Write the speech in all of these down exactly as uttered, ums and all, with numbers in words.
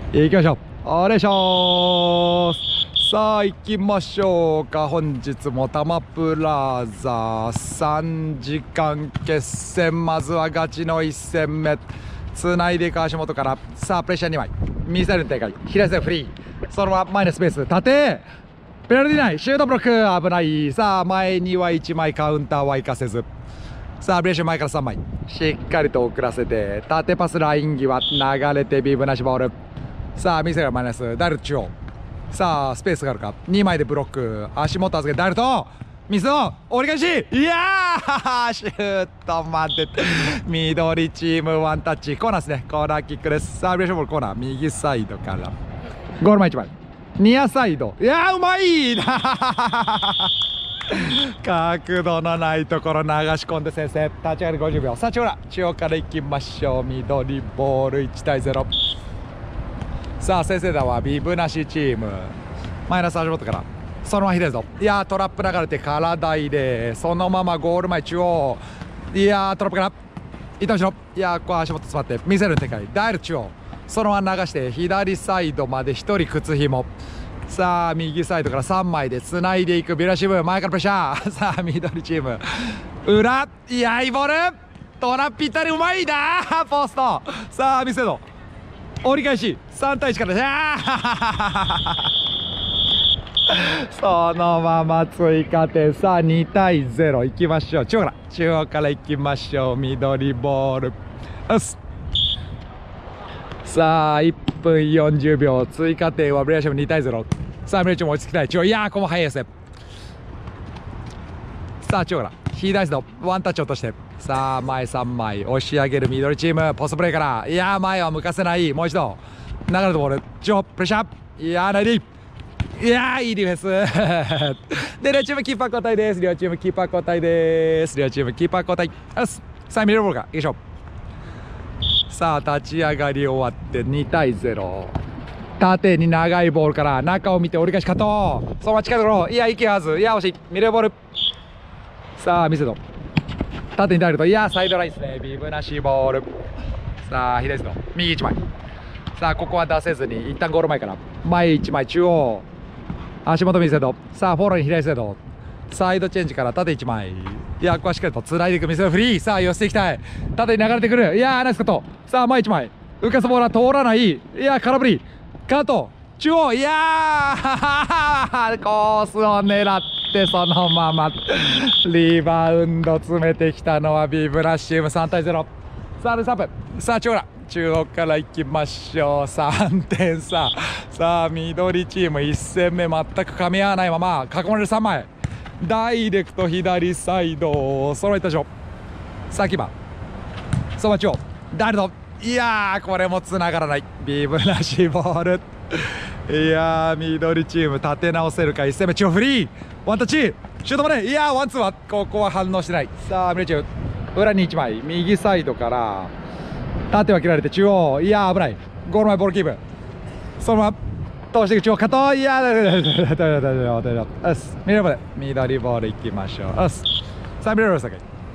行きましょう。お願いします。さあ行きましょうか。本日もタマプラザさんじかん決戦、まずはガチのいち戦目、つないでいく足元から。さあプレッシャーにまい、ミサイルの展開、左サイドフリー、そのまま前のスペース、縦ペナルティない、シュートブロック危ない。さあ前にはいちまいカウンターは行かせず、さあブレーション前からさんまいしっかりと遅らせて、縦パスライン際流れてビブなしボール。さあミサイルマイナス、ダイレクト中央、さあスペースがあるか、にまいでブロック、足元預けてダイレクトミスの折り返し、いやーシュートまで緑チームワンタッチ、コーナーですね、コーナーキックです。さあブレーションボールコーナー右サイドからゴール前いちまいニアサイド、いやーうまい角度のないところ流し込んで先制、立ち上がりごじゅうびょう。さあ中央中央からいきましょう。緑ボールいちたいゼロ。さあ先制打はビブなしチーム、マイナス足元からそのまま左ぞ、いやートラップ流れて体入れ、そのままゴール前中央、いやートラップから糸後ろ、いやーここは足元詰まってミサイルの展開、ダイレクト中央、そのまま流して左サイドまでひとり靴ひも。さあ右サイドからさんまいでつないでいくビラシブ、前からプレッシャーさあ緑チーム裏、いやいいボール、トラップぴったりうまいなポスト。さあ見せろ折り返しさんたいいちからじゃそのまま追加点、さあにたいゼロいきましょう。中央から中央からいきましょう。緑ボールよし、さあいっぷんよんじゅうびょう、追加点はブレアシャムにたいゼロ。さあブレアシャム落ち着きたい中央、いやーここも速いですね。さあ中央から左サイドワンタッチ落として、さあ前さんまい押し上げる緑チーム、ポストプレーから、いやー前は向かせない、もう一度流れるボール中央プレッシャー、いやーナイディ、いやーいいディフェンスで両チームキーパー交代です。両チームキーパー交代です。両チームキーパー交代よし、さあミドルボールかいいでしょ。さあ立ち上がり終わってにたいゼロ、縦に長いボールから中を見て折り返し加藤、そのまま近いところ、いや息合わず、いや惜しいミドルボール。さあ見せろ縦にダイレクト、いやサイドラインですね、ビブなしボール。さあ左サイド右いちまい、さあここは出せずに一旦ゴール前から前いちまい中央、足元右サイド、さあフォローに左サイド、サイドチェンジから縦いちまい、いやここはしっかりとつないでいく、見せるフリー、さあ寄せていきたい、縦に流れてくる、いやナイスカット、さあ前いちまい浮かすボールは通らない、いや空振りカット中央、いやーコースを狙ってそのままリバウンド詰めてきたのはビブラッシュムさんたいゼロ。さあルサープ、さあ中央中央からいきましょう。さんてんさ、さあ緑チームいち戦目全く噛み合わないまま囲まれるさんまい、ダイレクト左サイド揃えたでしょ。さあキーパーそば中央ダイレクト、いやーこれもつながらない、ビブなしボールいやー緑チーム立て直せるか。いち戦目中央フリーワンタッチシュートまで、いやーワンツーはここは反応してない。さあ緑チーム裏にいちまい右サイドから縦は切られて中央、いやー危ない、ゴール前ボールキープ、そのまま通していく中央加藤、いやー大丈夫大丈夫大丈夫大丈夫よし、緑まで緑ボールいきましょう。よしさあ緑ボール先、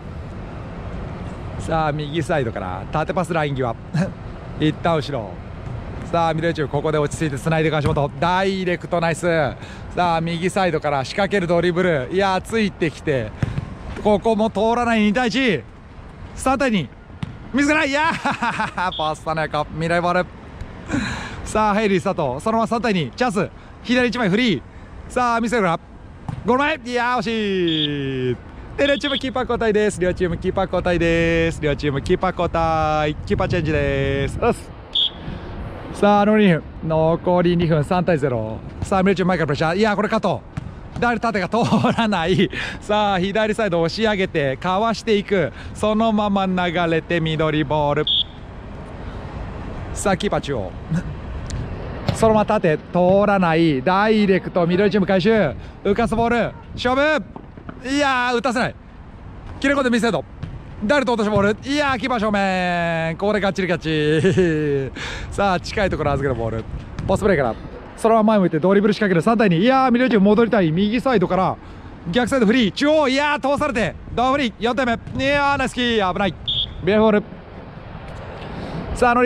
さあ右サイドから縦パスライン際一旦後ろ、さあ緑チームここで落ち着いてつないでいく足元ダイレクトナイス。さあ右サイドから仕掛けるドリブル、いやーついてきてここも通らない、にたいいちさんたいにミスがない、いやーパスタの横未来ボールさあヘイリー佐藤そのままさんたいにチャンス、左いちまいフリー、さあ見せるなゴール前、いやー惜しい。で両チームキーパー交代です。両チームキーパー交代です。両チームキーパー交代、キーパーチェンジです。さあ残りにふん残りにふんさんたいゼロ。さあ両チーム前からプレッシャー、いやーこれカット、誰縦が通らないさあ左サイド押し上げてかわしていく、そのまま流れて緑ボール。さあキーパー中央そのまま縦通らない、ダイレクト緑チーム回収、浮かすボール勝負、いやー打たせない、切れ込んで見せると誰と落としボール、いやーキーパー正面、ここでガッチリガッチさあ近いところ預けるボール、ポストプレーからそのまま前向いてドリブル仕掛けるさんたいに、いやー緑チーム戻りたい、右サイドから逆サイドフリー中央、いやー通されてドフリーよんてんめ、いやーナイスキー危ない、ビアボール。さあ残りいっぷん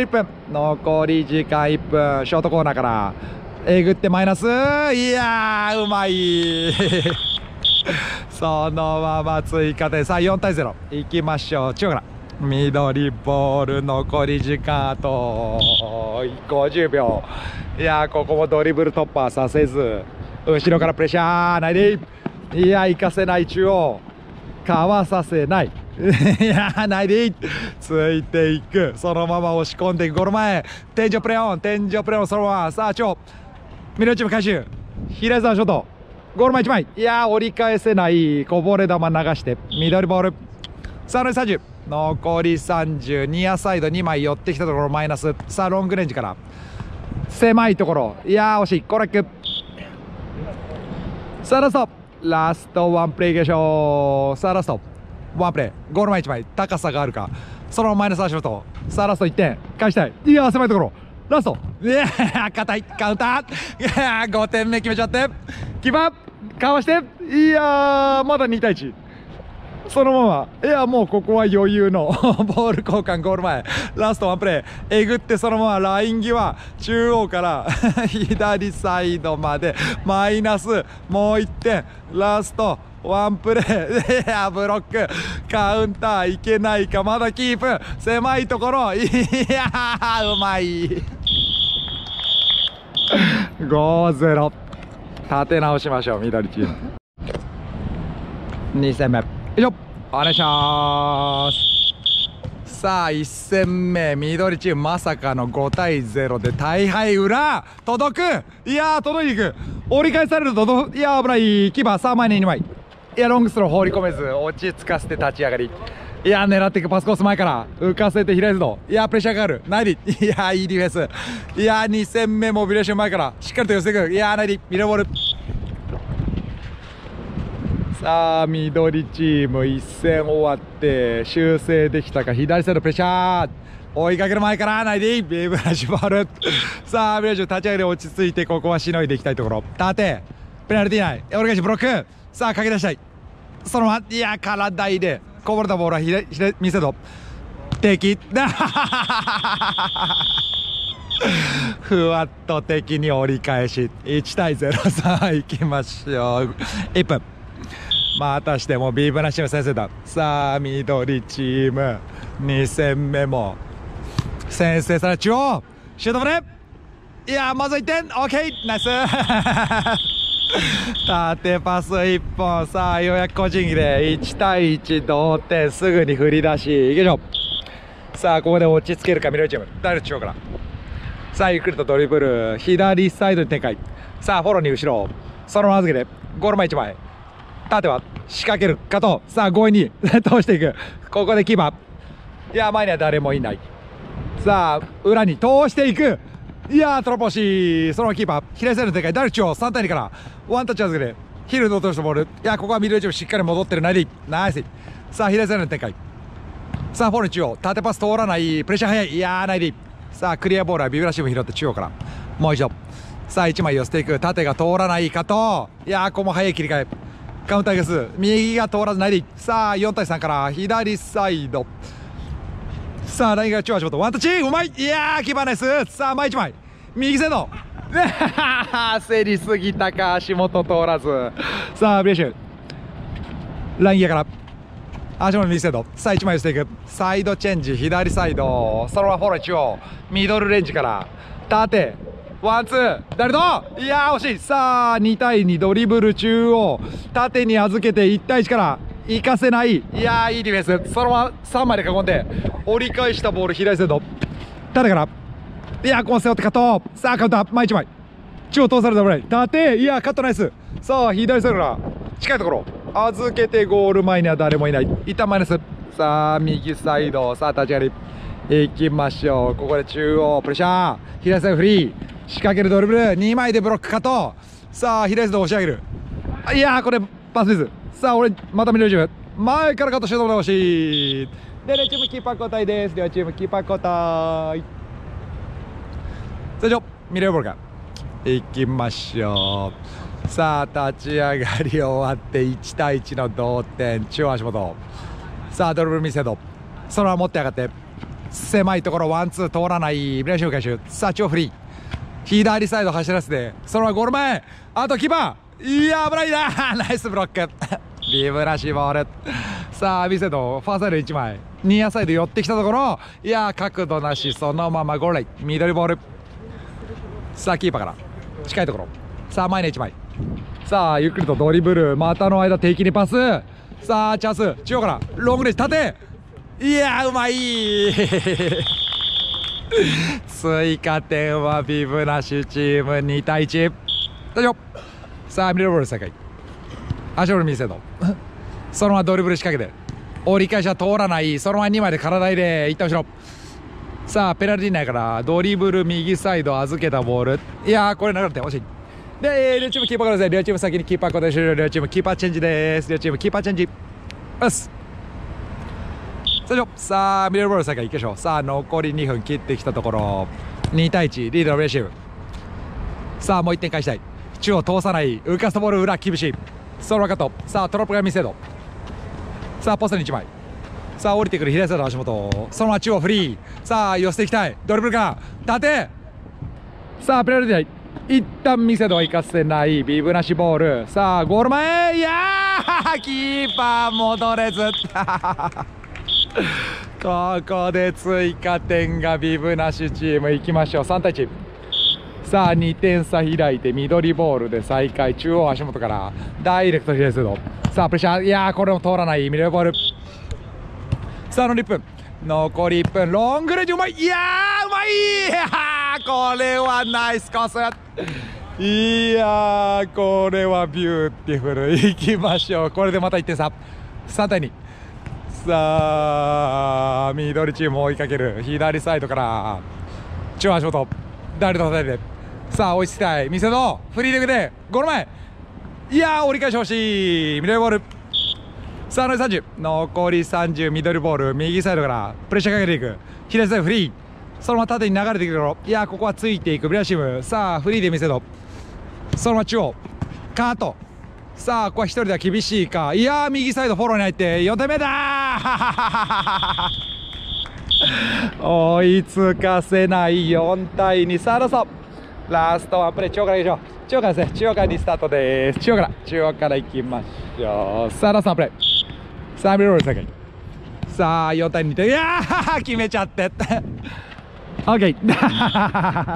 残り時間いっぷん、ショートコーナーからえぐってマイナス。いやーうまいそのまま追加点。さあよんたいゼロいきましょう。中央から緑ボール、残り時間あとごじゅうびょう。いやーここもドリブル突破させず、後ろからプレッシャーないで、いや行かせない、中央かわさせない、いやないで、ついていく、そのまま押し込んでいく。ゴール前天井プレオン、天井プレオンそのまま。さあ超緑チーム回収、平沢ショート、ゴール前いちまい、いやー折り返せない、こぼれ球流して緑ボール。さあ残りさんじゅう、残りさんじゅう、ニアサイドにまい寄ってきたところマイナス。さあロングレンジから狭いところ、いやー惜しい、コラック。さあラストラストワンプレーいきましょう。さあラストワンプレー、ゴール前いちまい、高さがあるか、そのままマイナス足元。さあラストいってん返したい、いやー狭いところラスト、いやー硬いカウンター、いやーごてんめ決めちゃって、キーパーかわして、いやーまだにたいいち、そのまま、いやもうここは余裕のボール交換。ゴール前ラストワンプレーえぐって、そのままライン際中央から左サイドまでマイナスもういってん、ラストワンプレー、いやブロックカウンターいけないか、まだキープ狭いところ、いやうまいごたいゼロ、立て直しましょう緑チーム。に戦目以上お願いします。さあいっ戦目緑チームまさかのごたいゼロで大敗。裏届く、いやー届いていく、折り返されると届く、いやー危ない、キーパーさんまいににまい、いやロングスロー放り込めず落ち着かせて立ち上がり、いやー狙っていく、パスコース前から浮かせて左サイド、いやープレッシャーかかるナイリ、いやーいいディフェンス、いやーに戦目モビレーション前からしっかりと寄せていく、いやーナイリミレーボール。さあ緑チームいっ戦終わって修正できたか、左サイドプレッシャー追いかける前からないでいい、ビブラシボールさあビブラシ立ち上がり落ち着いて、ここはしのいでいきたいところ。縦ペナルティーない、折り返しブロック、さあ駆け出したい、そのままいや体入れこぼれたボールは左左見せろ敵ふわっと敵に折り返しいちたいゼロ。さあ行きましょう。いっぷんまたしてもビーブナシム先生だ。さあ緑チームに戦目も先制され中央シュートブレ、いやまずいってん OK ナイス縦パスいっぽん。さあようやく個人技でいちたいいち同点、すぐに振り出しいきましょう。さあここで落ち着けるか緑チーム、誰中央からさあゆっくりとドリブル左サイドに展開。さあフォローに後ろそのまま預けてゴール前いちまい、縦は仕掛ける加藤、さあ強引に通していく、ここでキーパー、いや前には誰もいない。さあ裏に通していく、いやートラップ欲しい、そのままキーパー左サイドの展開、ダルチョウさんたいにからワンタッチ預けてヒルの落としたボール、いやここはミドルチームしっかり戻ってるナイリナイス。さあ左サイドの展開、さあフォル中央縦パス通らない、プレッシャー早い、いやーナイリ。さあクリアボールはビブラシム拾って中央からもう一度、さあいちまい寄せていく、縦が通らない加藤、いやーここも早い切り替え、カウンターゲス右が通らずナイリ。さあよんたいさんから左サイド、さあラインが中央足元ワンタッチうまい、いやーキーパーナイス。さあ前いちまい右サイド焦りすぎたか、足元通らず。さあブレッシュライン際から足元右サイド、さあいちまい寄せていく、サイドチェンジ左サイドそのままフォロー中央ミドルレンジから縦ワンツー誰と、いやー惜しい。さあにたいにドリブル中央縦に預けていちたいいちから行かせない、いやーいいディフェンス、そのままさんまいで囲んで折り返したボール左サイド縦から、いやーここ背負ってカット、さあカウンター前いちまい中央通されたボール縦、いやーカットナイス。さあ左サイドから近いところ預けてゴール前には誰もいない、一旦マイナス。さあ右サイド、さあ立ち上がり行きましょう。ここで中央プレッシャー左サイドフリー仕掛けるドリブルにまいでブロックカット、さあ左サイド押し上げる、いやーこれパスミス。さあ俺またミドルチーム前からカットシュートも欲しい。で両チームキーパー交代です。両チームキーパー交代。最初ミレーボールから行きましょう。さあ立ち上がり終わっていちたいいちの同点、中央足元、さあドリブル見せどそのまま持って上がって狭いところワンツー通らないミラシム回収。さあ超フリー左サイド走らせてそのままゴール前あとキーパーいや危ないなナイスブロックビブラシボール。さあビセドファーサイドいちまいニアサイド寄ってきたところいや角度なしそのままゴールライン緑ボール。さあキーパーから近いところさあ前にいちまいさあゆっくりとドリブル股の間敵にパスさあチャンス中央からロングレンジ縦いやうまい追加点はビブナシチームにたいいち大丈夫。さあミドルボール再開足折る見せどそのままドリブル仕掛けて折り返しは通らないそのままにまいで体入れいった後ろさあペナルティー内からドリブル右サイド預けたボールいやーこれ流れて惜しい。で両チームキーパーからですね両チーム先にキーパー交代終了両チームキーパーチェンジです両チームキーパーチェンジよしさあミドルボール再開いきましょう。さあ残りにふん切ってきたところにたいいちリードのレシーブさあもういってん返したい中央通さない浮かすボール裏厳しいそのままカットさあトラップが見せどさあポストにいちまいさあ降りてくる左サイドの足元そのまま中央フリーさあ寄せていきたいドリブルか縦さあペナルティー一旦見せどは行かせないビブなしボールさあゴール前いやーキーパー戻れずここで追加点がビブなしチームいきましょうさんたいいちさあにてんさ開いて緑ボールで再開中央足元からダイレクト左サイドさあプレッシャーいやーこれも通らない緑ボールさあのいっぷん残りいっぷんロングレンジうまいいやーうまいいやーこれはナイスコースいやーこれはビューティフルいきましょうこれでまたいってんささんたいにさあ緑チーム追いかける左サイドから中央足元誰と叩いてさあ追いつきたい見せどフリーレグでゴール前いやー折り返し欲しい緑ボールさあ残りさんじゅう残りさんじゅう緑ボール右サイドからプレッシャーかけていく左サイドフリーそのまま縦に流れていくところいやーここはついていくブラシムさあフリーで見せどそのまま中央カートさあここはひとりでは厳しいかいやー右サイドフォローに入ってよんてんめだ追いつかせないよんたいにさあラストラストワンプレー中央からいきましょう中央からですね中央からにスタートです中央から中央からいきましょうさあラストワンプレーさあミドルボール再開さあよんたいにでいやー決めちゃってオッケー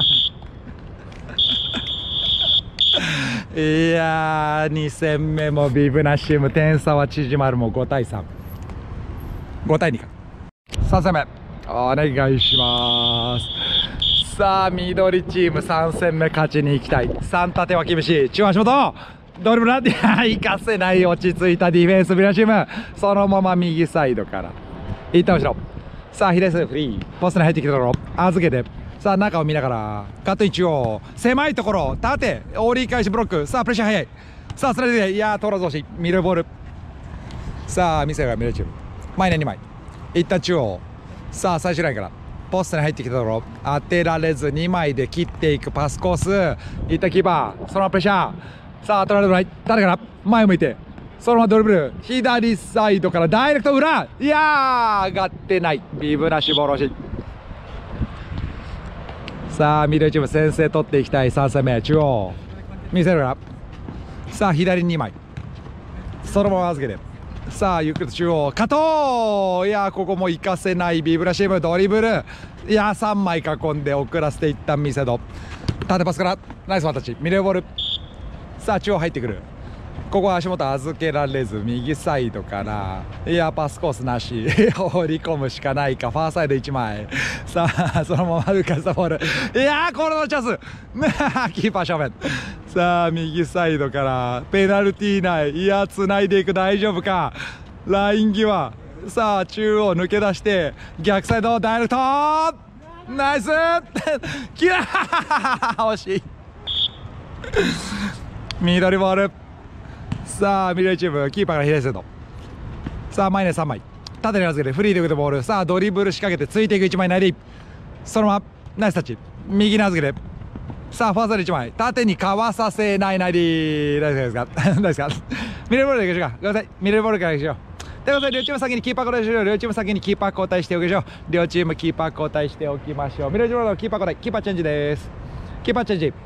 いやーに戦目もビブナシム点差は縮まるもうごたいさんごたいにかさん戦目お願いしますさあ緑チームさん戦目勝ちに行きたいさん立ては厳しい中央足元ドリブルなんて行かせない落ち着いたディフェンスビブナチームそのまま右サイドからいった後ろさあ左サイドフリーポストに入ってきたところ預けてさあ中を見ながらカットイン中央狭いところ縦折り返しブロックさあプレッシャー早いさあスライドでいやー通らず押しミドルボールさあ見せがミドルチーム前ににまい一旦中央さあ最終ラインからポストに入ってきたところ当てられずにまいで切っていくパスコースいったキーパーそのままプレッシャーさあ取られるない誰から前を向いてそのままドリブル左サイドからダイレクト裏いやー上がってないビブナシボロシさあ緑チーム先制取っていきたいさん戦目中央見せるからさあ左ににまいそのまま預けてさあゆっくりと中央加藤いやここも行かせないビブラシームドリブルいやさんまい囲んで遅らせていったん見せど縦パスからナイスワンタッチミレーボールさあ中央入ってくるここは足元預けられず右サイドからいやパスコースなし放り込むしかないかファーサイドいちまいさあそのまま浮かせたボールいやーこれのチャンスキーパー正面さあ右サイドからペナルティー内いやつないでいく大丈夫かライン際さあ中央抜け出して逆サイドダイレクトナイスキラー惜しい緑ボールさあ緑チームキーパーから左サイドさあ前にさんまい縦に預けてフリーで受けてボールさあドリブル仕掛けてついていくいちまい内でそのままナイスタッチ右に預けてさあファーサイドいちまい縦にかわさせない内で大丈夫ですか大丈夫ですかミレーボールでいきましょうかごめんなさいミレーボールからいきましょうということで両チーム先にキーパー交代しよう。両チーム先にキーパー交代しておきましょう。両チームキーパー交代しておきましょう。ミドルジョーのキーパー交代、キーパーチェンジです。キーパーチェンジ。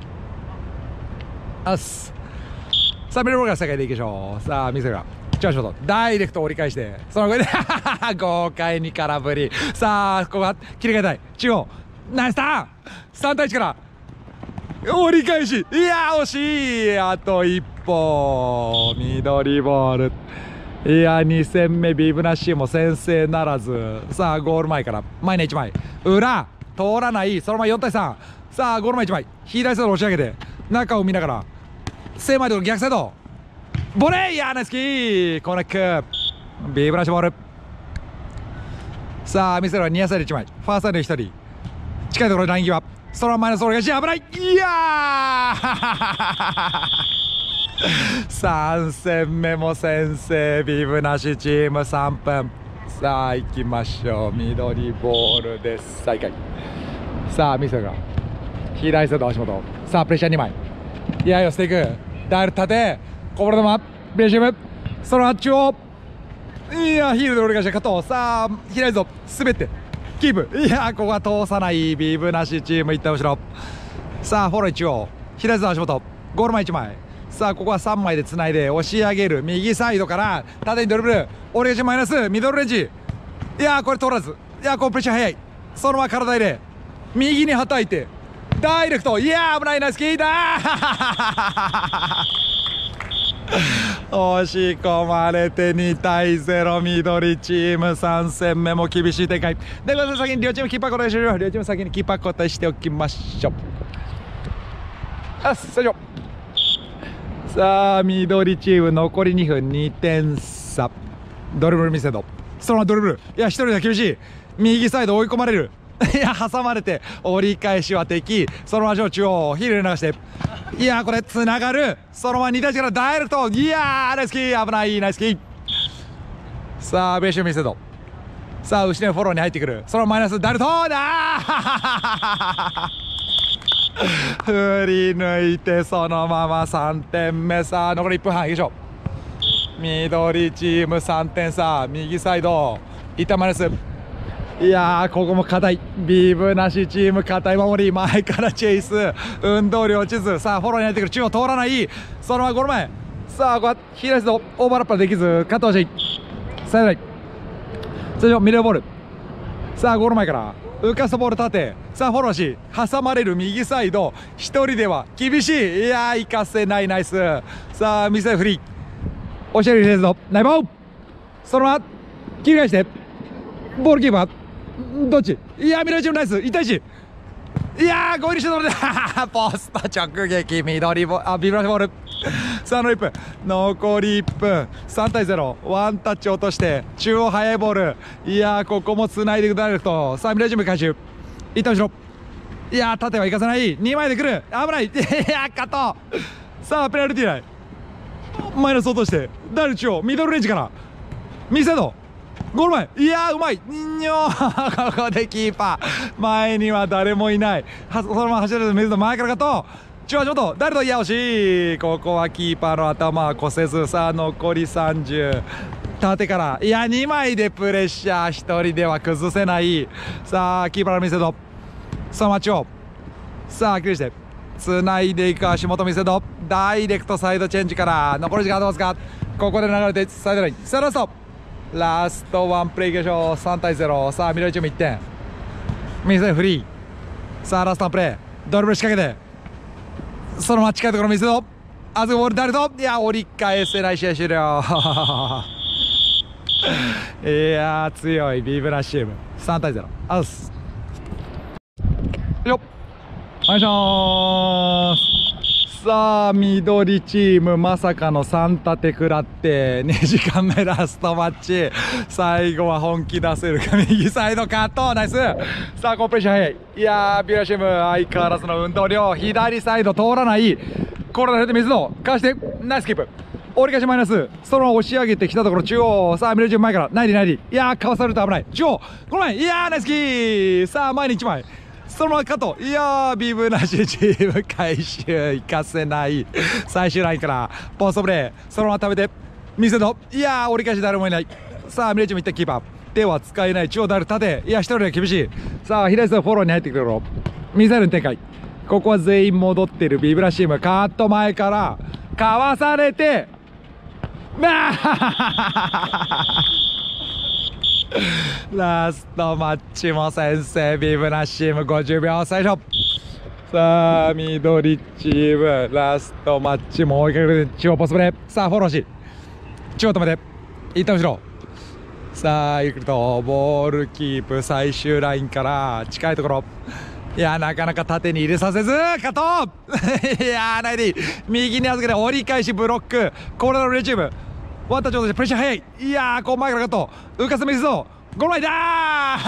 あっす。さあミドルボールから世界でいきましょう。さあ見せが調子をダイレクト折り返して、その上で豪快に空振り。さあここは切り替えたい。中央ナイスターン。さん対いちから折り返し、いやー惜しい。あと一歩。緑ボール。いやに戦目ビブナッシーも先制ならず。さあゴール前から前にいちまい裏通らない。そのままよん対さん。さあゴール前いちまい左サイド押し上げて中を見ながら狭いところ逆サイドボレー。いやーナイスキーコーナーキックビブナッシュボール。さあ見せるはニアサイドいちまいファーサイドひとり近いところライン際そのままマイナス折り返し危ない。いやーさん戦目も先制ビブナシチームさんぷん。さあ行きましょう。緑ボールです再開。さあミスが左サイド足元。さあプレッシャーにまいいや寄せていくダイル縦こぼれ球レシーブその中央いやヒールで折り返した加藤。さあ左ぞ滑ってキープ。いやここは通さないビブナシチームいった後ろ。さあフォロー中央左ぞ足元ゴール前いちまい。さあここはさんまいでつないで押し上げる右サイドから縦にドリブル折り返しマイナスミドルレンジ。いやこれ通らず。いやこうプレッシャー早い。そのまま体入れ右にはたいてダイレクト。いや危ないナイスキーだ押し込まれてに対ゼロ緑チームさん戦目も厳しい展開でございます。先に両チームキーパー交代しよう。両チーム先にキーパー交代しておきましょう。あっ最初さあ緑チーム残りにふんにてん差ドリブル見せどそのままドリブルいや一人では厳しい右サイド追い込まれるいや挟まれて折り返しは敵そのまま中央ヒールで流していやこれつながるそのままに対いちからダイレクトいやーナイスキー危ないナイスキー。さあベーシュ見せどさあ後ろにフォローに入ってくるそのマイナスダイレクトだ振り抜いてそのままさんてんめ。さあ残りいっぷんはんいきましょう。緑チームさんてん差右サイド一旦マイナス。いやーここも硬いビブなしチーム硬い守り前からチェイス運動量落ちず。さあフォローに入ってくる中央通らないそのままゴール前。さあここは左サイドオーバーラップはできず加藤シェイサイドライン通常ミドルボール。さあゴール前から浮かすボール縦さあフォローし挟まれる右サイドひとりでは厳しい。いやー行かせないナイス。さあ右サイドフリー押し上げるフレーズのナイボーそのまま切り返してボールキーパーどっちいや緑チームナイスいち対いち。いやーゴールしてところでポスト直撃緑ボあビブラシボール。さあのいっぷん残りいっぷんさん対ゼロワンタッチ落として中央速いボール。いやーここもつないでいくダイレクト。さあ緑チーム回収一旦後ろいやー縦はいかせないにまいで来る危ないいやーカット。さあペナルティーラインマイナス落としてダイレクト中央ミドルレンジから右サイドゴール前いやーうまいにょーここでキーパー前には誰もいないはそのまま走る水の前からカット中央ちょっと誰といや惜しい。ここはキーパーの頭は越せず。さあ残りさんじゅう縦からいやにまいでプレッシャーひとりでは崩せない。さあキーパーの見せどそのまま中央さあ切りしてつないでいく足元見せどダイレクトサイドチェンジから残り時間どうですか。ここで流れてサイドラインさあラストラストワンプレーいきましょう。さん対ゼロさあ緑チームいってん右サイドフリーさあラストワンプレードリブル仕掛けてそのまま近いところ見せどあずボールダイレクトいや折り返せない試合終了いや強いビブラッシュチームさん対ゼロアウスよっお願いします。さあ緑チームまさかのさん立て食らってにじかんめラストマッチ最後は本気出せるか右サイドカットナイス。さあコンプレッション早いいやービュラシム相変わらずの運動量左サイド通らないコロナで水野かわしてナイスキープ折り返しマイナスそのまま押し上げてきたところ中央さあ緑チーム前からナイリナイリいやーかわされると危ない中央この前いやーナイスキーさあ前にいちまいそのままカットいやービブなしチーム回収行かせない最終ラインからポストプレーそのまま食べて見せと、いやー折り返し誰もいない。さあミレッジもいったキーパー手は使えない。中央ダル縦、いや一人で厳しい。さあ左サイドフォローに入ってくるところ、ミサイルの展開。ここは全員戻ってるビブラシウム、カット前からかわされて、まあラストマッチも先制、ビブラシウムごじゅうびょう最初。さあ緑チームラストマッチも追いかける。中央ポストプレー、さあフォローし中央止めて一旦後ろ。さあゆっくりとボールキープ、最終ラインから近いところ、いやなかなか縦に入れさせず加藤いやないでいい、右に預けて折り返しブロック、これのレチームワンタッチ落としてプレッシャー早い。いやーこう前からカット浮かせミスぞゴールラインだ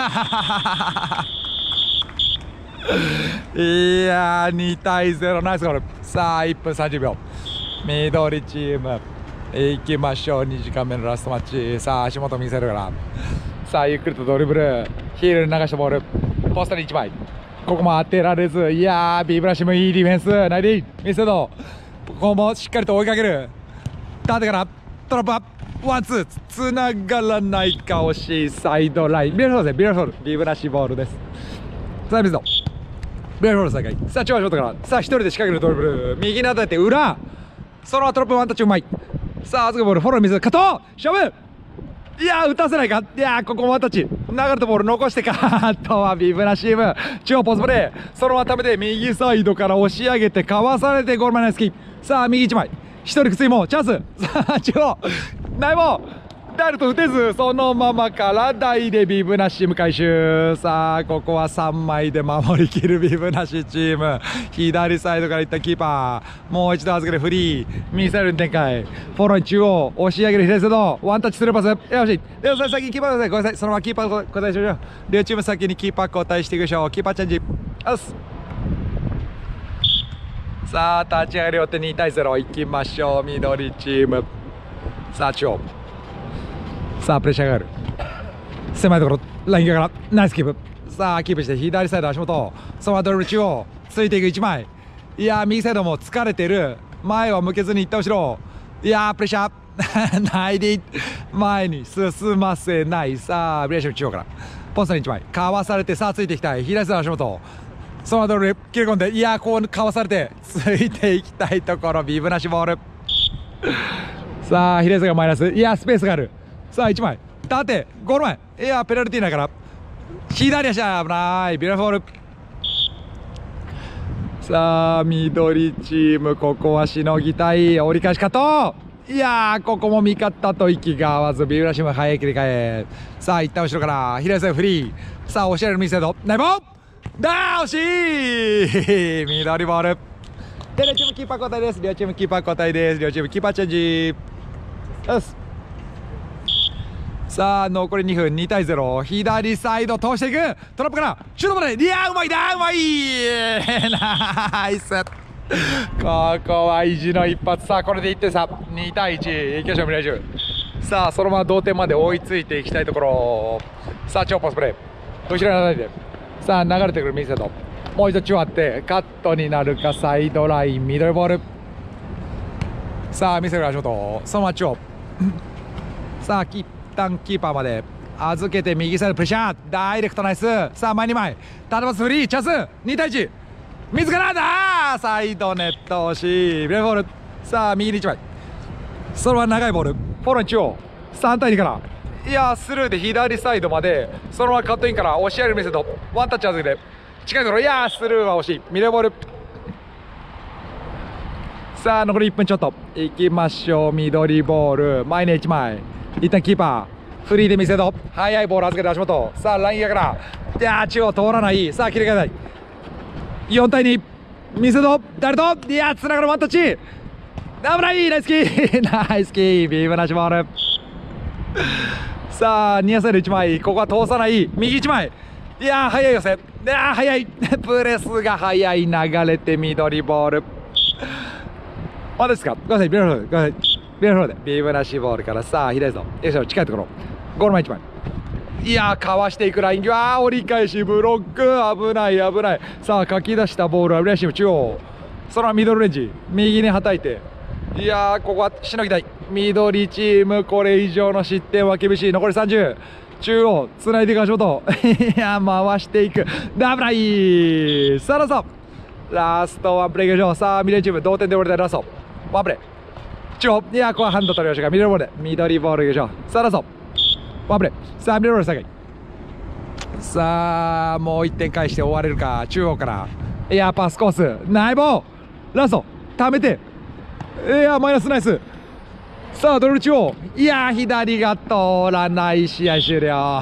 ーいやーにたいゼロナイスゴール。さあいっぷんさんじゅうびょう緑チームいきましょう。にじかんめのラストマッチ。さあ足元見せるから、さあゆっくりとドリブルヒールに流したボールポストにいちまい、ここも当てられず。いやービブラシもいいディフェンス、ナイディミセド、ここもしっかりと追いかける。縦からトラップアップワンツーつながらないか、惜しい。サイドラインビブラシボールです、ビブラシボールビブラシボールです。さあミセドビブラシボール再開。さあ中央ショートからさあ一人で仕掛けるドリブル、右に当たって裏、そのトラップワンタッチうまい。さあ預けボールフォロー見せる加藤勝負、いやー打たせないか。いやーここもワンタッチ流れたボール残してかあとはビブラシウム中央ポストプレー、そのままためて右サイドから押し上げてかわされてゴール前ナイスキー。さあ右いちまい一人くついもチャンス。さあ中央ナイボーダルト打てず、そのままから台でビブナシム回収。さあここはさんまいで守りきるビブナシチーム。左サイドからいったキーパーもう一度預けるフリーミサイルに展開、フォローに中央押し上げる左サイドワンタッチするパス、よしでもそれ先にキーパーください、ごめんなさい、そのままキーパー交代しましょう。両チーム先にキーパー交代していくでしょう。キーパーチェンジよし。さあ立ち上がりを追ってにたいゼロいきましょう。緑チームさあ中央、さあプレッシャーがある狭いところライン際からナイスキープ。さあキープして左サイド足元、そのままドリブル中央ついていくいちまい。いやー右サイドも疲れてる、前は向けずにいった後ろ、いやープレッシャーないで前に進ませない。さあブレーション中央からポストにいちまいかわされて、さあついていきたい左サイド足元、そのままドリブル切り込んで、いやーこうかわされてついていきたいところ、ビブなしボールさあ左サイドがマイナス、いやスペースがある。さあいちまい縦ゴール前、いやペナルティーないから左足だ、危ないビューティフォール。さあ緑チームここはしのぎたい、折り返しカット、いやーここも味方と息が合わずビブラシム早い切り替え。さあ一旦後ろから左サイドフリー、さあ押し上げる右サイドナイボーだー惜しい緑ボールで両チームキーパー交代です。両チームキーパー交代です。両チームキーパーチェンジよし。さあ残りにふんにたいゼロ、左サイド通していくトラップからシュートまで、いやーうまいだーうまいナイスここは意地の一発。さあこれでいってん差にたいいちいきましょう未来中。さあそのまま同点まで追いついていきたいところ。さあ超ポストプレー後ろに叩いて、さあ流れてくる右サイドもう一度中央あってカットになるか、サイドラインミドルボール。さあ見せる足元そのまま中央さあキー一旦キーパーまで預けて右サイドプレッシャーダイレクトナイス。さあ前にまい縦パスフリーチャンスにたいいち自らだサイドネット惜しいブレーボール。さあ右にいちまいそれは長いボールフォローに中央さんたいにからいやスルーで左サイドまでそのままカットインから押し上げる見せとワンタッチ預けて近いところ、いやスルーは惜しいミレーボール。さあ残りいっぷんちょっといきましょう。緑ボール前にいちまい一旦キーパーフリーで見せと速いボール預けて足元、さあライン際からいやー中央通らない。さあ切り替えたいよんたいに見せと誰といやつながるワンタッチ危ないナイスキーナイスキービームなしボール。さあニアサイドいちまいここは通さない右いちまいいやー速い寄せいやー速いプレスが速い流れて緑ボール。まだですかごめんなさいビームなしボールごめんなさいビームなしビームなしボールからさあ左サイド近いところゴール前いちまいいやーかわしていくライン際折り返しブロック危ない危ない。さあかき出したボールは浦島中央そのままミドルレンジ右にはたいていやーここはしのぎたい。緑チームこれ以上の失点は厳しい。残りさんじゅう。中央つないでいく橋本いや回していく。ダブライさあラストラストワンプレーいきましょう。さあ緑チーム同点で終わりたい。ラストワンプレー中央いやここはハンド取りましたが緑ボールで緑ボールいきましょう。さあラストワンプレーさあ緑ボール下がりさあもういってん返して終われるか。中央からいやパスコースナイボーラスト溜めていやマイナスナイス。さあドリブル中央いや左が通らない試合終了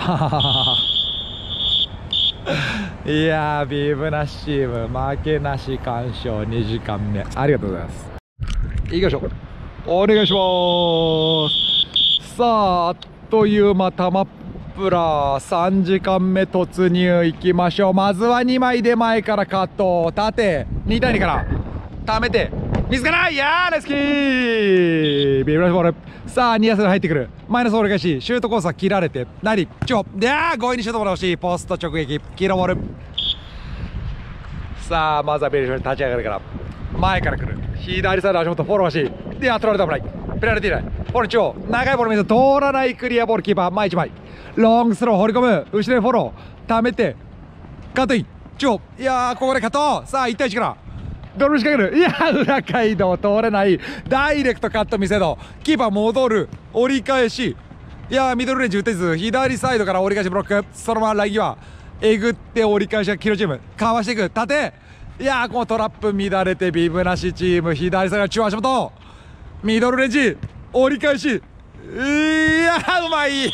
いやービブナッシチーム負けなし完勝にじかんめありがとうございます。いきましょうお願いします。さああっという間タマプラさんじかんめ突入いきましょう。まずはにまいで前からカット縦にたいにから溜めて自らいやーナイスキービブラシボール。さあニアスが入ってくるマイナス折り返しシュートコースは切られて何ちょいやー強引にシュートボール欲しい。ポスト直撃黄色ボール。さあまずはビブラシ立ち上がるから前から来る左サイド足元フォロー欲しい。であ取られた危ないペナルティーない。フォロー中央長いボール見ず通らないクリアボールキーパー前いちまいロングスロー放り込む後ろにフォロー溜めてカットイン中央いやーここでカット。さあいちたいいちからドル仕掛けるいや裏街道通れないダイレクトカット見せどキーパー戻る折り返しいやミドルレンジ打てず左サイドから折り返しブロックそのままライン際えぐって折り返しがキロチームかわしていく縦いやこのトラップ乱れてビブなしチーム左サイド中央足元ミドルレンジ折り返しいやうまい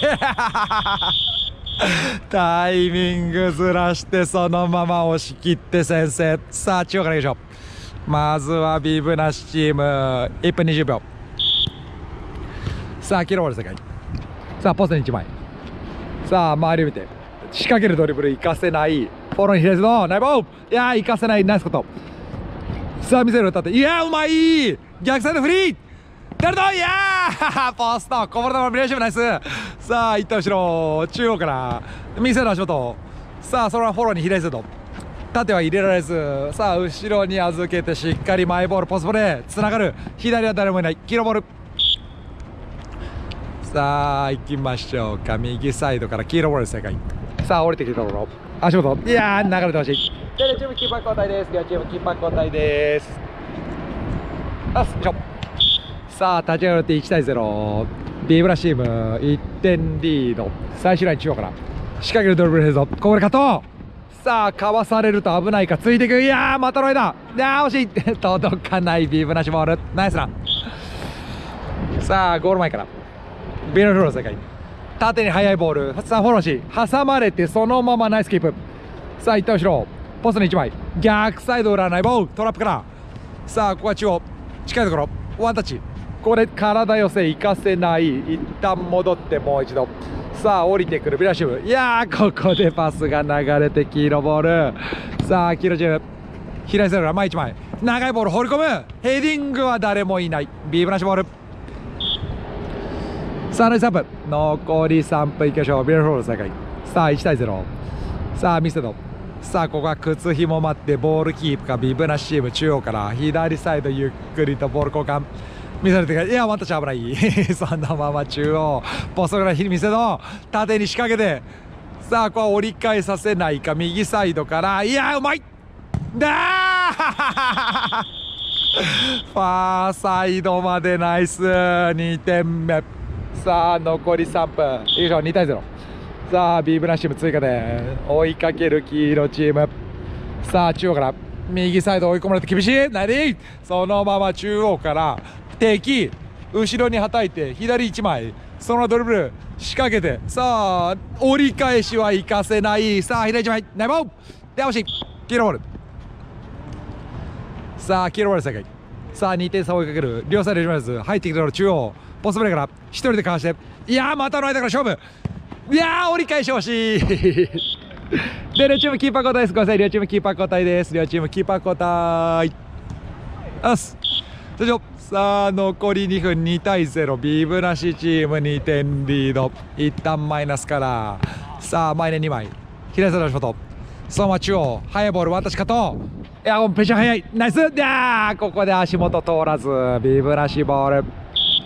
タイミングずらしてそのまま押し切って先制。さあ中央からいきましょう。まずはビブなしチームいっぷんにじゅうびょう。さあキロボール世界さあポストにいちまいさあ周りを見て仕掛けるドリブル行かせないフォローに左のナイボーいやー行かせないナイスこと。さあ見せる立っていやーうまい逆サイドフリーダルトいやーポストこぼれ球ミレーションナイス。さあいった後ろ中央から見せる足元さあそのままフォローに左サイド縦は入れられずさあ後ろに預けてしっかりマイボールポストプレーつながる左は誰もいない黄色ボール。さあ行きましょうか右サイドから黄色ボール正解。さあ降りてきたところ足元いやー流れてほしい。両チームキーパー交代です。両チームキーパー交代です。あっよいしょ。さあ立ち上がっていちたいゼロビブラチームいってんリード最終ライン中央から仕掛けるドリブルヘイゾここでカット。さあかわされると危ないかついていくいやーまたの間いやー惜しい届かないビブなしボールナイスラン。さあゴール前からビルフロー世界縦に速いボールさあフォローし挟まれてそのままナイスキープ。さあ一旦後ろポストにいちまい逆サイド裏ないボールトラップからさあここは中央近いところワンタッチこれ体寄せ行かせない一旦戻ってもう一度さあ降りてくるビラシブいやーここでパスが流れて黄色ボール。さあ黄色チーム左サイドから前いちまい長いボール放り込むヘディングは誰もいないビブラシボール。さあ残りさんぷん残りさんぷんいきましょう。ビルフロール再開さあいちたいゼロさあ見せろさあここは靴ひも待ってボールキープかビブナシチーム中央から左サイドゆっくりとボール交換見せれていやワンタッチ危ないそのまま中央ポストから見せろ縦に仕掛けてさあここは折り返させないか右サイドからいやうまいだーファーサイドまでナイスにてんめ。さあ残りさんぷんいいでしょうにたいゼロさあビブナシチーム追加で追いかける黄色チームさあ中央から右サイド追い込まれて厳しい何そのまま中央から敵後ろにはたいて左いちまいそのドリブル仕掛けてさあ折り返しは行かせないさあ左いちまいナイボーで惜しい黄色ボール。さあ黄色ボール正解さあにてん差を追いかける両サイドいちまいずつ入ってきたところ中央ポストプレーから一人でかわしていやーまたの間から勝負いやー折り返し惜しいで両チームキーパー交代ですごめんなさい両チームキーパー交代です両チームキーパー交代あっすそれじゃさあ残りにふんにたいゼロビブなしチームにてんリード一旦マイナスからさあマイナスにまい左サイドのショットそのまま中央速いボールワンタッチカットいや、ペシャ速い、ナイス。いやー、ここで足元通らず、ビブラシボール。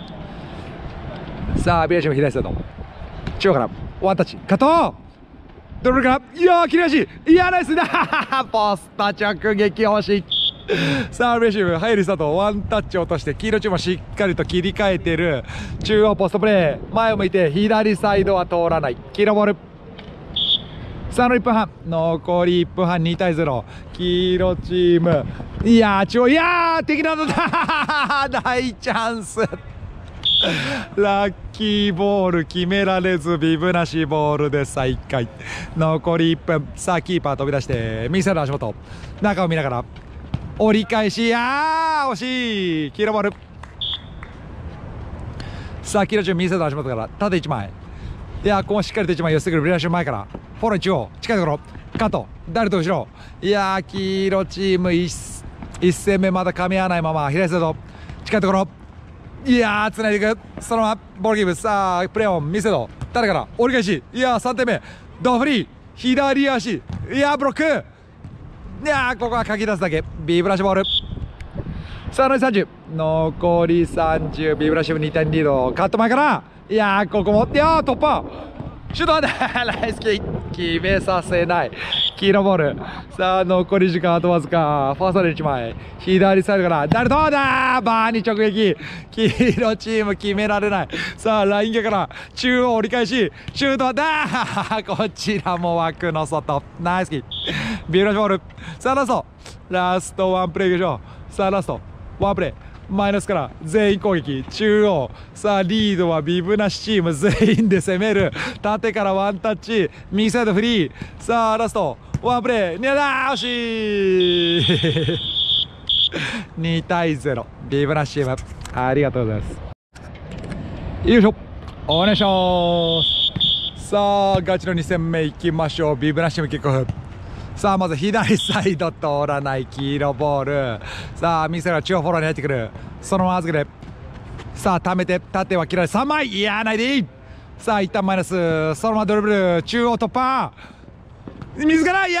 さあ、ビブラシも左サイド。中央から、ワンタッチ、加藤。ドルから、いやー、切れ足。いやー、ナイスだ。ポスト直撃欲しい。さあ、ビブラシム、入るスタート、ワンタッチ落として、黄色チームもしっかりと切り替えてる。中央ポストプレー、前を向いて、左サイドは通らない。黄色ボール。さあのいっぷんはん、残りいっぷんはん、にたいゼロ、黄色チーム、いやー、超、いやー、敵なのだ大チャンスラッキーボール決められず、ビブなしボールで再開。残りいっぷん、さあキーパー飛び出して見せる足元、中を見ながら折り返し、あー惜しい、黄色ボール。さあ黄色チーム見せる足元から縦いちまい、いやーここしっかりといちまい寄せてくる。ブレラシュ前からフォロー中央近いところ、カット誰と後ろ、いやー黄色チーム 1, 一戦目まだ噛み合わないまま左サイド近いところ、いやーつないでいく、そのままボールキープ。さあプレーオン見せろ、誰から折り返し、いやーさんてんめドフリー左足、いやーブロック、いやーここはかき出すだけ、ビブラシボール。さあ残りさんじゅう、残りさんじゅう、ビブラシブにてんリード、カット前から、いやーここも、いやー突破、シュートだナイスキー、決めさせない、黄色ボール。さあ残り時間あとわずか、ファーストでいちまい左サイドから誰どうだ、バーに直撃、黄色チーム決められない。さあライン際から中央折り返しシュートだこちらも枠の外、ナイスキー、ビブラシボール。さあラストラストワンプレーいきましょう。さあラストワンプレー、マイナスから全員攻撃中央、さあリードはビブなしチーム全員で攻める、縦からワンタッチ右サイドフリー、さあラストワンプレー、ニャダー惜しいにたいゼロ、ビブなしチームありがとうございます。よいしょ、お願いします。さあガチのに戦目いきましょう。ビブなしチームキックオフ。さあまず左サイド通らない黄色ボール、さあミスが中央フォローに入ってくる、そのまま預けて、さあ溜めて縦は切られさんまい、いやーないでいい。さあ一旦マイナス、そのままドリブル中央突破、自ら、いや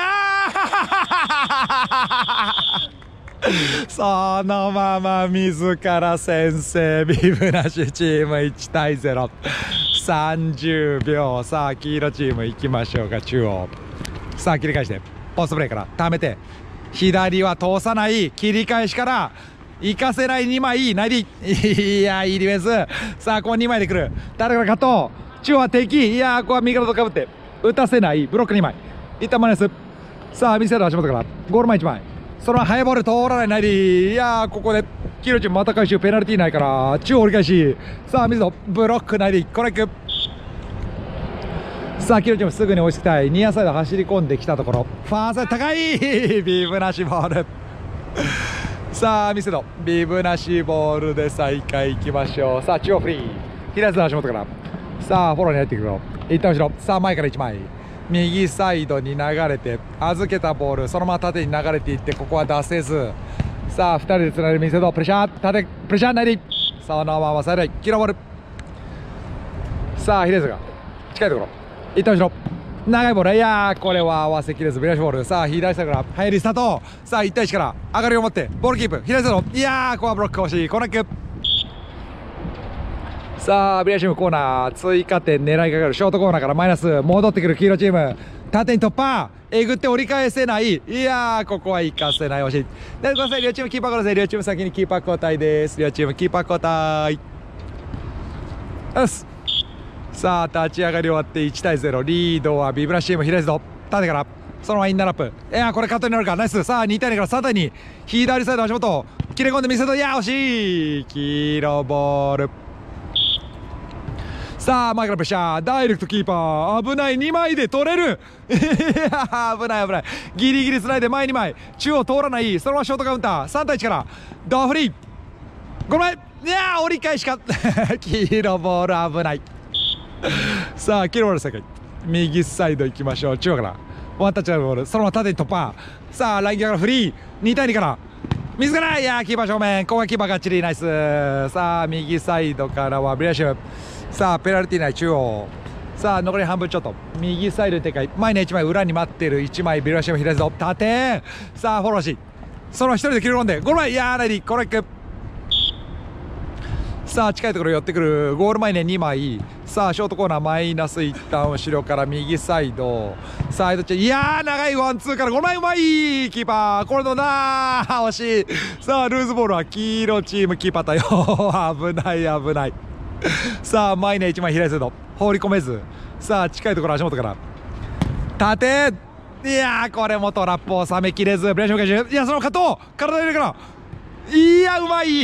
ーそのまま自ら先制、ビブなしチームいちたいゼロ、さんじゅうびょう、さあ黄色チームいきましょうか。中央さあ切り返してポストプレーから溜めて、左は通さない、切り返しから行かせないにまい、ないでいい、いやいいディフェンス。さあここにまいでくる、誰からカット、中央は敵、いやここは右からとかぶって打たせない、ブロックにまい一旦マイナス。さあ見せる足元からゴール前いちまい、そのハイボール通らない、ないでいい、いやここで黄色チームまた回収、ペナルティーないから中央折り返し、さあ水野ブロックないでいい、これいく。さあ黄色チームすぐに追いつきたい、ニアサイド走り込んできたところ、ファーサイド高いビブなしボールさあ見せろ、ビブなしボールで再開いきましょう。さあ中央フリー左サイド足元から、さあフォローに入ってくるよ、一旦後ろ、さあ前からいちまい右サイドに流れて預けたボール、そのまま縦に流れていって、ここは出せず、さあふたりでつないで見せろ、プレッシャー縦プレッシャーないで、そのままサイドへ黄色ボール。さあヒレズが近いところ、一旦後ろ長いボール、いやーこれは合わせきれず、ブレラシボール。さあ左サイドから入りスタート、さあいちたいいちから上がりを持ってボールキープ、左サイド、いやーここはブロック欲しい、コーナーキック。さあブレラシチームコーナー追加点狙いかかる、ショートコーナーからマイナス戻ってくる黄色チーム、縦に突破えぐって折り返せない、いやーここは行かせない、惜しい。でごめんなさい、両チームキーパー交代、両チーム先にキーパー交代です。両チームキーパー交代よし。さあ立ち上がり終わっていちたいゼロ、リードはビブラシチーム、左サイド縦からそのままインナーラップ、いやーこれカットになるか、ナイス。さあにたいにからさんたいに、左サイド足元切れ込んで見せると、いやー惜しい、黄色ボール。さあ前からプレッシャー、ダイレクトキーパー危ない、にまいで取れるいや危ない危ない、ギリギリつないで前にまい中央通らない、そのままショートカウンターさんたいいちからドフリーごめん、いやー折り返しか黄色ボール危ない。さあ黄色ボール正解、右サイド行きましょう。中央からワンタッチのボール、そのまま縦に突破、さあライン際からフリーにたいにから自ら、いやーキーパー正面、ここはキーパーがっちりナイス。さあ右サイドからはブレアシュ、さあペナルティー内中央、さあ残り半分ちょっと、右サイドに展開、前にいちまい裏に待ってるいちまい、ビルラシム左サイド縦、さあフォローしそのまま一人で切り込んでゴール前、いやー、ライディコレック。さあ近いところ寄ってくる、ゴール前ねにまい。さあショートコーナーマイナス、一旦後ろから右サイド、サイドチェン、いやー長いワンツーからゴール前、うまいキーパー、これのなー惜しい。さあルーズボールは黄色チーム、キーパー対応危ない危ない。さあ前ねいちまい左サイド放り込めず、さあ近いところ足元から縦、いやーこれもトラップを収めきれず、ブレーション回収、いやその加藤体入れるから、いやうまい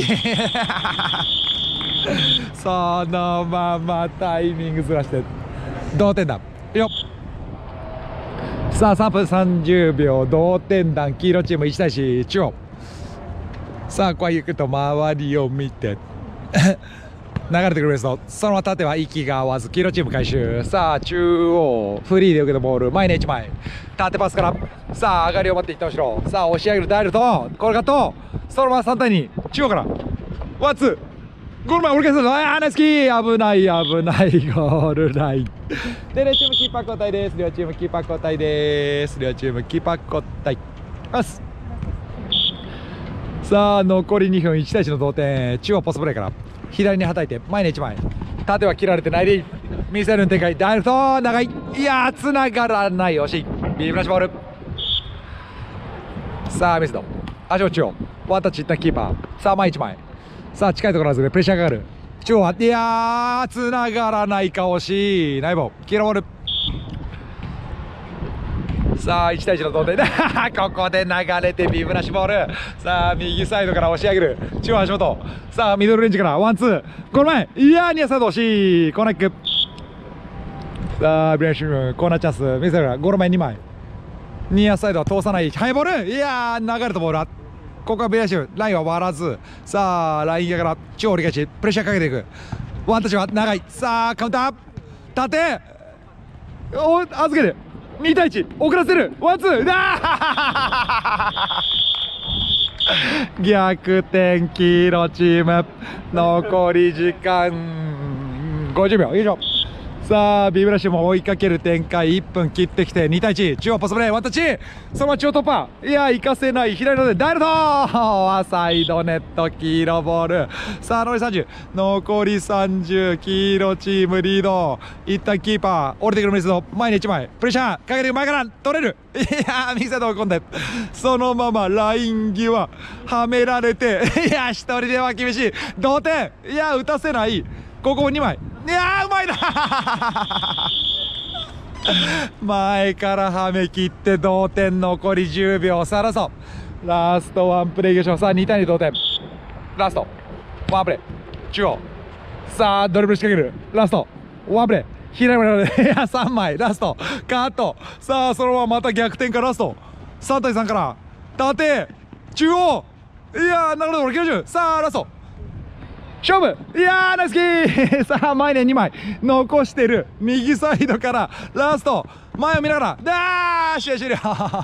そのままタイミングずらして同点弾よっ。さあさんぷんさんじゅうびょう同点弾、黄色チームいちたいいち中央。さあこう行くと周りを見て流れてくるレースのそのまま縦は息が合わず、黄色チーム回収。さあ中央フリーで受けたボール、前にいちまい縦パスから、さあ上がりを待っていった後ろ、さあ押し上げるダイレクト、これがとそのままさんたいに中央からワンツーゴール前折り返す、あーナイスキー、危ない危ないゴールラインで両チームキーパー交代です。両チームキーパー交代です。両チームキーパー交代ます。さあ残りにふんいちたいいちの同点、中央ポストプレーから左にはたいて前にいちまい縦は切られてないでミサイルの展開、ダイレクト長い、いやー繋がらない、惜しい。ビーフラッシュボール、さあミスド足を中央ワンタッチいったキーパー、さあ前いちまい、さあ近いところですね、プレッシャーかかる中央は、いやー繋がらないか、惜しい。ナイボー黄色ボール、さあいちたいいちの同点でここで流れてビームラッシュボール、さあ右サイドから押し上げる中央足元、さあミドルレンジからワンツーゴール前、いやーニアサイド惜しいコーナーキック。さあブレーシューコーナーチャンス、ミサイルがゴール前にまい、ニアサイドは通さないハイボール、いやー流れたボールはここはブレーシューラインは割らず、さあライン際から中央折り返しプレッシャーかけていく、ワンタッチは長い、さあカウンター縦お預けるにたいいち遅らせるワンツー逆転黄色チーム、残り時間ごじゅうびょう以上。さあビブラッシュも追いかける展開、いっぷん切ってきてにたいいち中央ポストプレーワンタッチ、そのまま中央突破、いや行かせない左のでダイレクトサイドネット黄色ボール。さあ残りさんじゅう残りさんじゅう黄色チームリード、一旦キーパー降りてくるミスの前にいちまいプレッシャーかけて前から取れる、いやー右サイド追い込んでそのままライン際はめられて、いや一人では厳しい同点、いや打たせない、ここもにまい、いやーうまいな前からはめ切って同点、残りじゅうびょう、さあラストラストワンプレーゲーション、さあにたいに同点、ラストワンプレー中央、さあドリブル仕掛けるラストワンプレー左までいやさんまいラストカット、さあそのまままた逆転からラストさんたいさんから縦中央、いやー流れで俺きゅうじゅう、さあラスト勝負、いやーナイスキーさあ前ねにまい残してる右サイドからラスト前を見ながらだー試合終了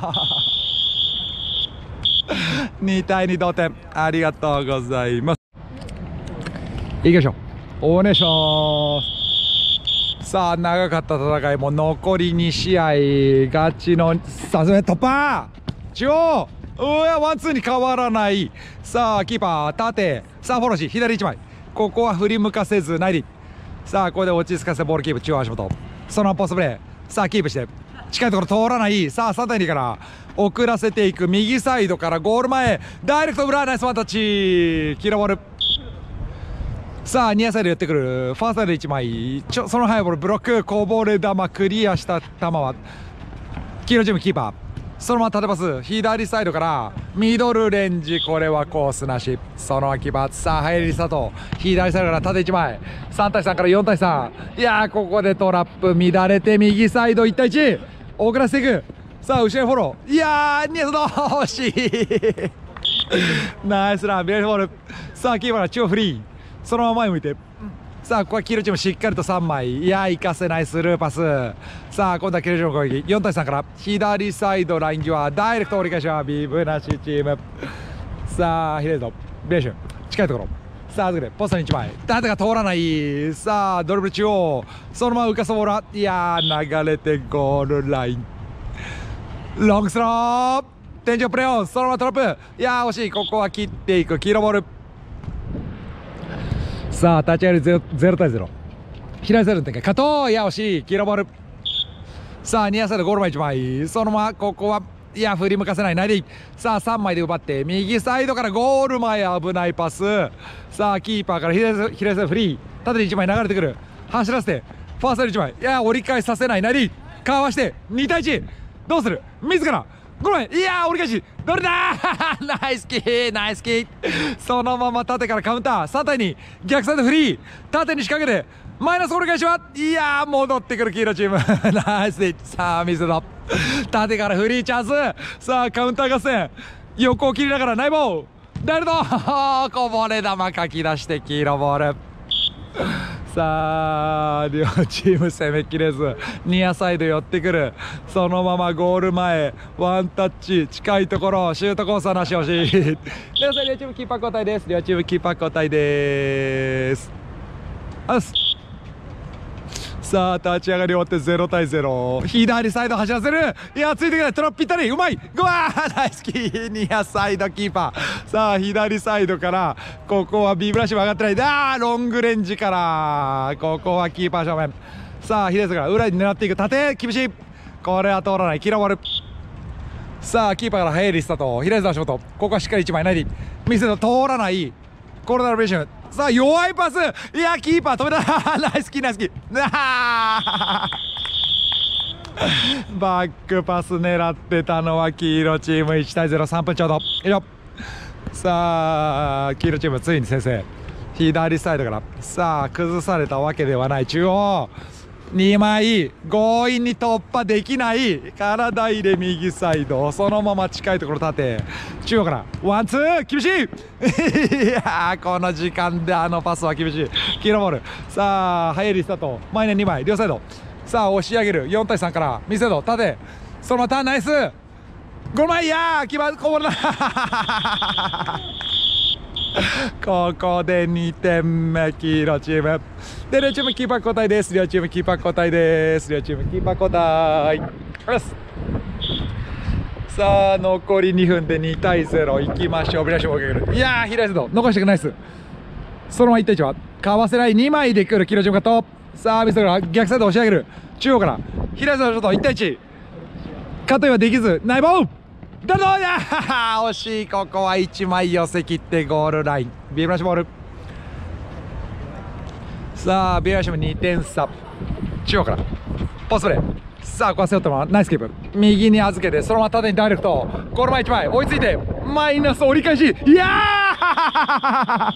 にたいに同点、ありがとうございます。いきましょう、お願いします。さあ長かった戦いも残りにしあい、ガチのさんつめ突破中央、うわワンツーに変わらない、さあキーパー縦、さあフォローし左いちまい、ここは振り向かせずないり、さあここで落ち着かせボールキープ中央足元、そのままポストプレー、さあキープして近いところ通らない、さあさんたいにから遅らせていく右サイドからゴール前ダイレクト裏ナイスワンタッチ黄色ボール、さあニアサイド寄ってくるファーサイドいちまいちょその速いボールブロックこぼれ球クリアした球は黄色チームキーパー、そのまま縦パス左サイドからミドルレンジ、これはコースなし、その秋葉、さあ入りスタート左サイドから縦いちまいさんたいさんからよんたいさん、いやーここでトラップ乱れて右サイドいちたいいち遅らせていく、さあ後ろにフォロー、いやーニアサイド惜しいナイスランビレーボール、さあキーパーが中央フリーそのまま前を向いて、さあここは黄色チームしっかりとさんまい、いや行かせないスルーパス、さあ今度は黄色チームの攻撃よんたいさんから左サイドライン際ダイレクト折り返しはビブなしチーム、さあ左サイドベーシュ近いところ、さあ預けてポストにいちまい縦が通らない、さあドリブル中央そのまま浮かすボールは、いやー流れてゴールラインロングスロー天井プレーオン、そのままトラップ。いやー惜しい。ここは切っていく黄色ボール。さあ立ち上がり 0, 0対ゼロ、左サイドの展開加藤、いや惜しい黄色ボール。さあニアサイドゴール前いちまい、そのままここはいや振り向かせない、ないでいい。さあさんまいで奪って右サイドからゴール前危ないパス。さあキーパーから左サイド左サイドフリー、縦にいちまい流れてくる、走らせてファーストいちまい、いや折り返しさせない、ないでいい。かわしてにたいいち、どうする、自らゴール前、いや折り返しどれだナイスキーナイスキー。そのまま縦からカウンターさんたいに、逆サイドフリー、縦に仕掛けてマイナス折り返しは、いやー戻ってくる黄色チームナイスで、さあミスだ、縦からフリーチャンス。さあカウンター合戦、横を切りながらナイボーダイレクトこぼれ球かき出して黄色ボール。さあ両チーム攻めきれずニアサイド寄ってくる、そのままゴール前ワンタッチ近いところシュートコースはなし惜しいではさあ両チームキーパー交代です。両チームキーパー交代です。あすさあ立ち上がり終わってゼロたいゼロ、左サイド走らせる、いやついてくれトラップぴったりうまい、うわーナイスキー、ニアサイドキーパー。さあ左サイドからここはビブラシも上がってない、あーロングレンジからここはキーパー正面。さあ左サイドから裏に狙っていく、縦厳しい、これは通らない、キラボール。さあキーパーから速いリスタート、左サイドの仕事、ここはしっかりいちまいないで見せると通らない、コロナルベーション。さあ弱いパス、いやキーパー止めたナイスキーナイスキーバックパス狙ってたのは黄色チームいちたいゼロ、さんぷんちょうど。よいしょ。さあ黄色チームついに先制、左サイドから。さあ崩されたわけではない、中央にまい強引に突破できない、体入れ右サイド、そのまま近いところ縦中央からワンツー厳しいいやーこの時間であのパスは厳しい、黄色ボール。さあ速いリスタート、前ににまい両サイド、さあ押し上げるよんたいさんからミセド縦、そのままターンナイスごまい、いやー決まるこぼれなここでにてんめ黄色チームで、両チームキーパー交代です。両チームキーパー交代です。両チームキーパー交代よし。さあ残りにふんでにたいゼロいきましょう。ブラシを追いかける、いやー左サイド残してくナイス、そのままいちたいいちはかわせない、にまいでくる黄色チームカット。さあミスから逆サイド押し上げる、中央から左サイドちょっといちたいいち、カットインはできずナイボーだぞ、いや惜しい、ここはいちまい寄せ切ってゴールライン、ビブラシボール。さあビブラシもにてんさ、中央からポストプレー、さあここは背負ったままナイスキープ、右に預けてそのまま縦にダイレクト、ゴール前いちまい追いついてマイナス折り返し、いやー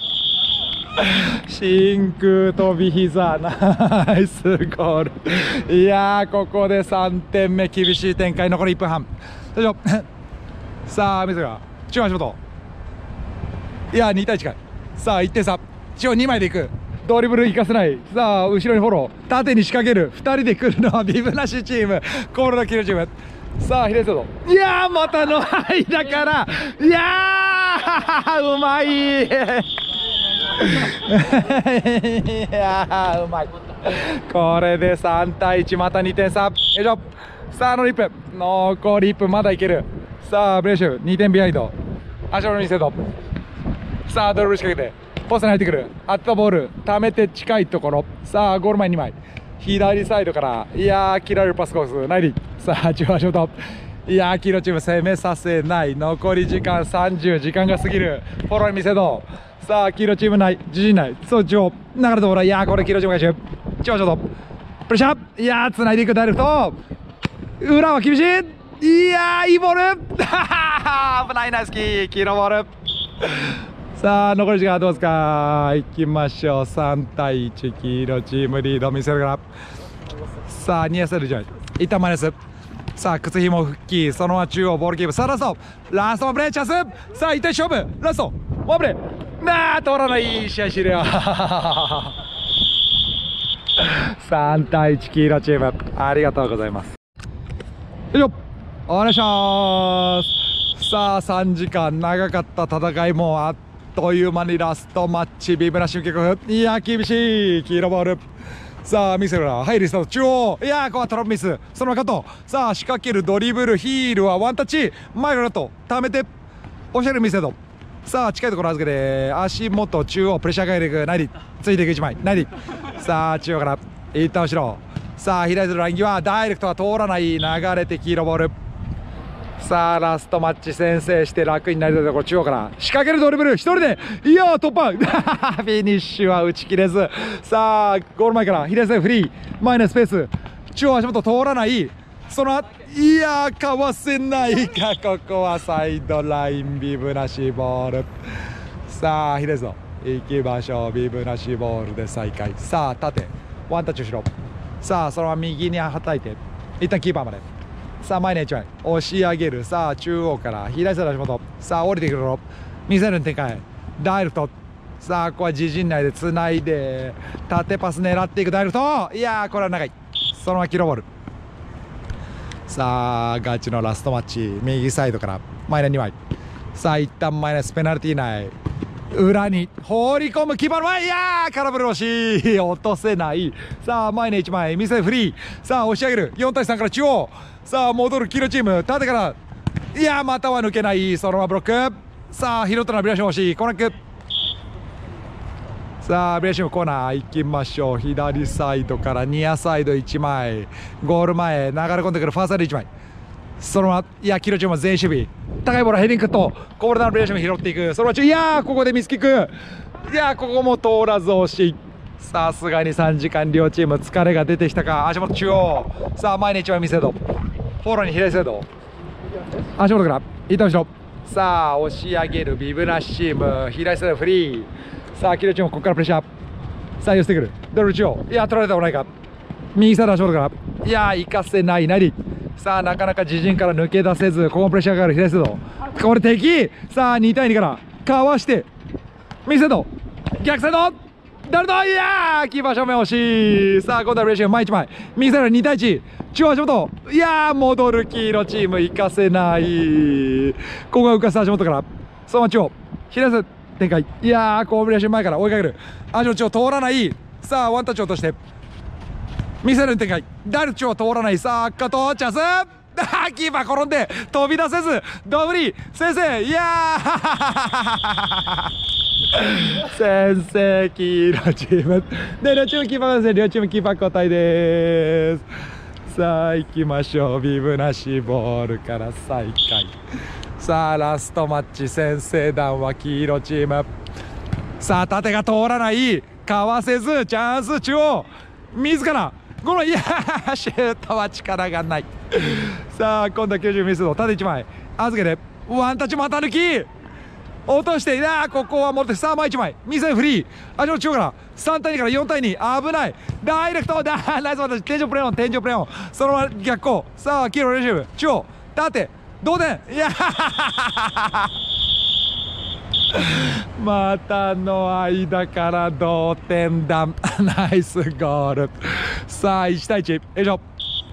真空飛び膝ナイスゴール。いやーここでさんてんめ厳しい展開、残りいっぷんはん。よいしょさあミスが中央足元、いやにたいいちかい、さあいってんさ、中央にまいでいく、ドリブル行かせない、さあ後ろにフォロー縦に仕掛ける、ふたりで来るのはビブなしチーム、コールドキルチーム。さあ左サイド、いやーまたの間から、いやーうまいいやーうまい、これでさんたいいち、またにてんさ、よいしょ。さあのいっぷん、残りいっぷん、まだいける。さあブレッシュにてんビハインド、足のミセド、さあドリブル仕掛けてポストに入ってくる、アットボール溜めて近いところ、さあゴール前にまい左サイドから、いやー切られるパスコースないり、さあ中央ショート、いやー黄色チーム攻めさせない、残り時間さんじゅう、時間が過ぎる、フォローに見せど、さあ黄色チームない自陣ないそう中央流れたボール、いやーこれ黄色チーム回収、中央ショートプレッシャー、いやーつないでいくダイレクト、裏は厳しい、いやーいいボール危ないナイスキー黄色ボール。さあ残り時間どうですか、いきましょう。さんたいいち黄色チームリード見せるから、さあニアサイドじゃない一旦マイナス、さあ靴ひも復帰、そのまま中央ボールキープ、さあラストラストプレーチャンス、さあ一対勝負ラストワンプレー、なあ通らない、試合終了さんたいいち黄色チームありがとうございます。よいしょお願いします。さあさんじかん長かった戦いもあっという間にラストマッチ、ビブラシ受け子、いや厳しい黄色ボール。 さあ見せるな、はいリスタート中央、いやーここはトラップミス、そのままカット、さあ仕掛けるドリブル、ヒールはワンタッチ、前のラット溜めておしゃれ見せと、さあ近いところ預けて足元中央プレッシャーかけていく、ナイリついていくいちまい、ナイリさあ中央から一旦後ろ、さあ左のライン際ダイレクトは通らない、流れて黄色ボール、さあラストマッチ先制して楽になりたいところ、中央から仕掛けるドリブル一人で、いやー突破フィニッシュは打ち切れず、さあゴール前から左サイドフリー、前のスペース中央足元通らない、そのいやーかわせないか、ここはサイドラインビブなしボール、さあ左サイド行きましょう、ビブなしボールで再開、さあ縦ワンタッチ後ろ、さあそのまま右にはたいて一旦キーパーまで、さあ前にいちまい押し上げる、さあ中央から左サイド足元、さあ降りてくるのミサイルの展開ダイレクト、さあここは自陣内でつないで縦パス狙っていくダイレクト、いやーこれは長い、そのままキロボール、さあガチのラストマッチ右サイドから前ににまい、さあ一旦マイナスペナルティー内裏に放り込むキーパーの前、いやー空振り惜しい、落とせない、さあ前にいちまいミサイルフリー、さあ押し上げるよんたいさんから中央、さあ戻る黄色チーム縦から、いやまたは抜けない、そのままブロック、さあ拾ったのはビラシム惜しいコーナーキック、さあビラシムコーナー行きましょう、左サイドからニアサイドいちまいゴール前流れ込んでくるファーサイドいちまい、そのままいや黄色チームは全員守備、高いボールヘディングとコールダウンビラシム拾っていく、そのままいやーここでミスキック、いやーここも通らず惜しい、さすがにさんじかん両チーム疲れが出てきたか、足元中央、さあ前にいちまい見せどフォローに左サイド足元から一旦後ろ、さあ押し上げるビブナッシチーム左サイドフリー、さあ黄色チームここからプレッシャー、さあ寄せてくるドル中央、いや取られたことないか、右サイド足元からいや行かせないなり、さあなかなか自陣から抜け出せず、ここもプレッシャーがかかる左サイド、これ敵、さあにたいにからかわして右サイド逆サイド誰だ、いやーキーパー正面惜しい、さあ今度はブレーシング前いちまい右サイドにたいいち中央足元、いやー戻る黄色チーム行かせない、ここが浮かす足元からそのまま中央左サイド展開、いやーコーブレーション前から追いかける足元中央通らない、さあワンタッチ落として右サイドに展開ダルチョウ通らない、さあ赤とチャンスキーパー転んで飛び出せずドブリ先生、いやー先生黄色チームで両チームキーパーですね、両チームキーパー交代です。さあ行きましょう、ビブなしボールから再開、さあラストマッチ先制弾は黄色チーム、さあ縦が通らないかわせずチャンス中央自らゴール、いやーシュートは力がないさあ今度はきゅうじゅうミスの縦いちまい預けてワンタッチまた抜き落として、いやーここは戻ってさあ前いちまいミサイルフリー足の中央からさんたいにからよんたいに危ないダイレクトだナイス私天井プレーオン天井プレーオンそのまま逆行、さあ黄色レシーブ中央縦同点、いやまたの間から同点だナイスゴール、さあいちたいいちよいしょ、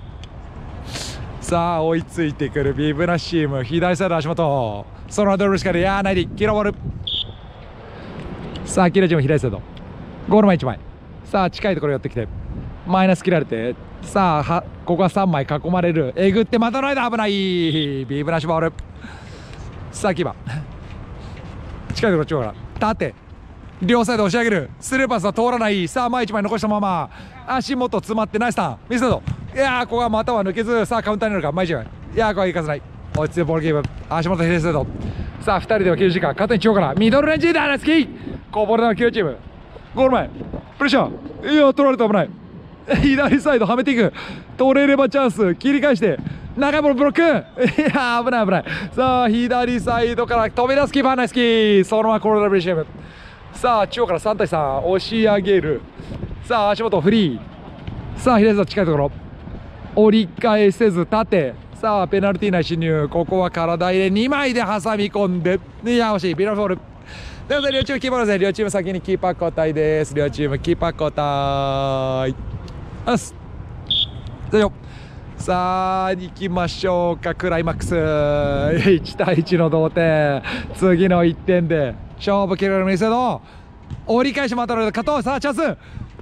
さあ追いついてくるビブナッシチーム左サイド足元そのドルしかで、いやーないで黄色ボール、さあ黄色チーム左サイドゴール前いちまい、さあ近いところ寄ってきてマイナス切られて、さあはここはさんまい囲まれるえぐってまたの間危ないビブナッシボール、さあキーパー近いところ中央から縦両サイド押し上げるスルーパスは通らない、さあ前いちまい残したまま足元詰まってナイスターンミスド、いやーここはまたは抜けず、さあカウンターになるか前いちまい、いやーここはいかせない、落ち着いてボールキープ足元左サイド、さあふたりではきゅうじ時間肩に中央からミドルレンジだナイスキーこぼれのきゅうチームゴール前プレッシャー、いやー取られた危ない左サイドはめていく取れればチャンス切り返して長いボールブロック、いやー危ない危ない、さあ左サイドから飛び出すキーパーナイスキーそのままコロナブリシェム、さあ中央からさんたいさん押し上げる、さあ足元フリー、さあ左サイド近いところ折り返せず縦、さあペナルティー内侵入、ここは体入れにまいで挟み込んで、いや惜しいビラフォールということで両チームキーパーですね、両チーム先にキーパー交代です、両チームキーパー交代よし大丈夫、さあ行きましょうかクライマックスいちたいいちの同点、次のいってんで勝負決めるミスの折り返しまたの加藤、さあチャンス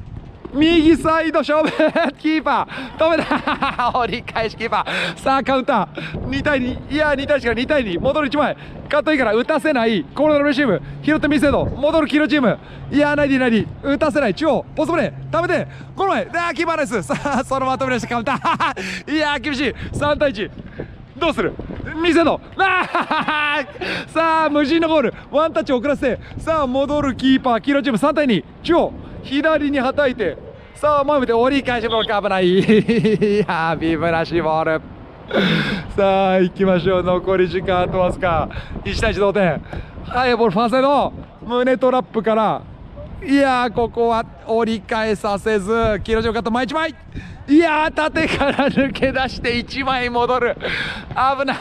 右サイド勝負キーパー止めた折り返しキーパー。さあカウンターにたいに、いやにたいいちからにたいに戻るいちまいカットいいから打たせない。コーナーのレシーブ拾ってミスエド戻る黄色チーム。いやないでないで打たせない。中央ポストプレー食べてこの前あーキーパーナイス。さあそのまま飛び出してカウンターいやー厳しい。さんたいいちどうするミスエドあーさあ無人のゴールワンタッチ遅らせてさあ戻るキーパー黄色チームさんたいに中央左にはたいてさあ前向いて折り返しブロック危ないいやービブラシボールさあ行きましょう。残り時間あとわずかいちたいいち同点。はいボールファーサイド胸トラップからいやーここは折り返させず黄色チームカット前いちまいいやー縦から抜け出していちまい戻る危ない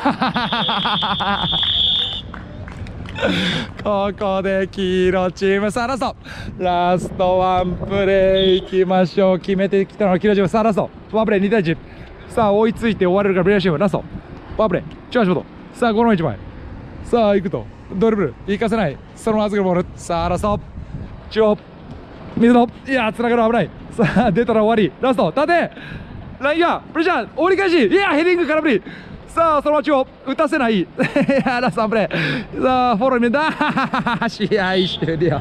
ここで黄色チームさあラストラストワンプレーいきましょう。決めてきたのは黄色チーム。さあラストワンプレーにたいいちさあ追いついて終われるからプレーチームラストワンプレーチュアショットさあこのいちまいさあ行くとドリブル行かせないそのまま預けるボールさあラスト中央水野いやつながる危ない。さあ出たら終わりラスト縦ラインがプレッシャー折り返しいやヘディング空振りさあそのまま中央打たせないいやラストワンプレーさあフォローにだ試合終了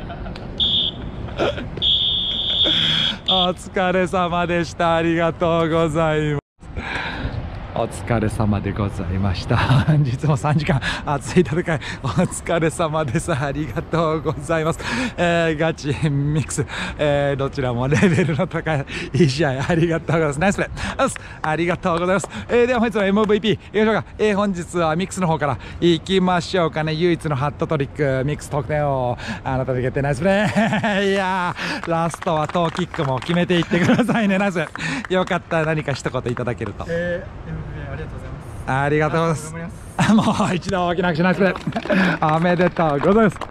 お疲れ様でした。ありがとうございます。お疲れ様でございました。本日もさんじかん熱い戦いお疲れ様です。ありがとうございます。えー、ガチミックス、えー、どちらもレベルの高いいい試合ありがとうございます。ナイスプレーありがとうございます。えー、では本日の エムブイピー いきましょうか。えー、本日はミックスの方からいきましょうかね。唯一のハットトリックミックス得点をあなたで決定。ナイスプレーいやーラストはトーキックも決めていってくださいね。ナイスよかったら何か一言いただけると、えーありがとうございます。 ありがとうございます。もう一度大きな拍手ナイスプレーおめでとうございます。